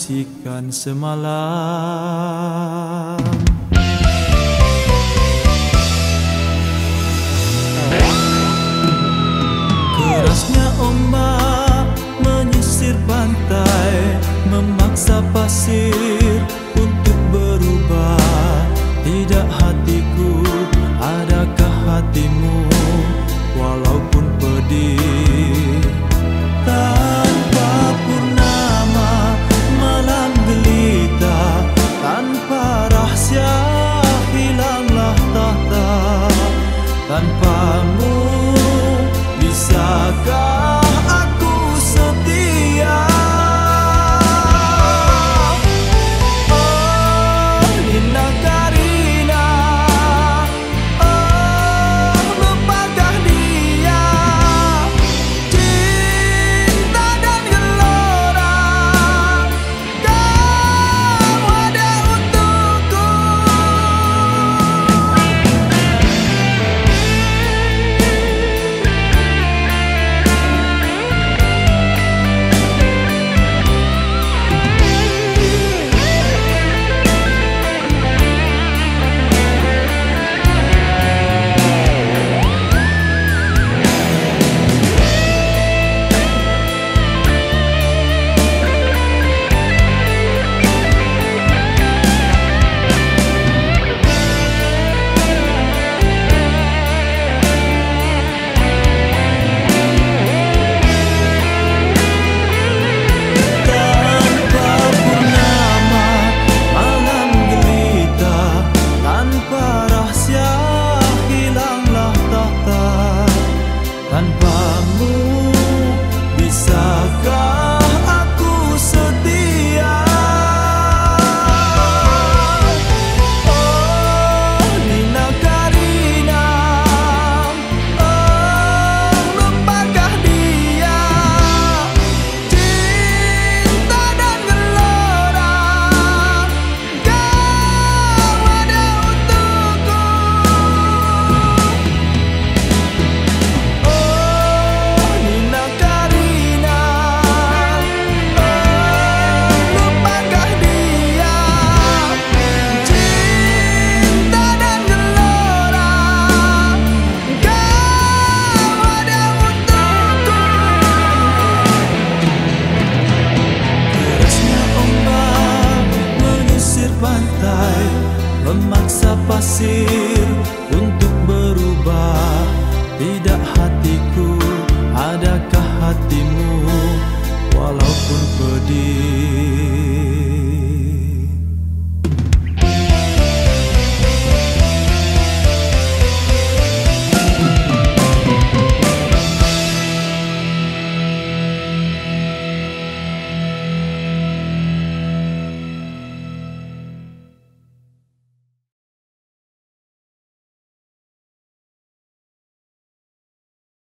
bisikan semalam. Kerasnya ombak menyisir pantai, memaksa pasir untuk berubah. Tidak hatiku, adakah hatimu, walaupun pedih. Tanpa purnama, malam gelita, tanpa rahsia, hilanglah tahta. Tanpamu, bisakah aku setia? Oh, Nina Karina, oh, lupakah dia? Cinta dan gelora kau ada untukku. Tanpamu, bisakah aku setia? Oh, Nina Karina, oh, lupakah dia? Cinta dan gelora kau ada untukku. Pantai memaksa pasir untuk berubah. Tidak hatiku, adakah hatimu, walaupun pedih.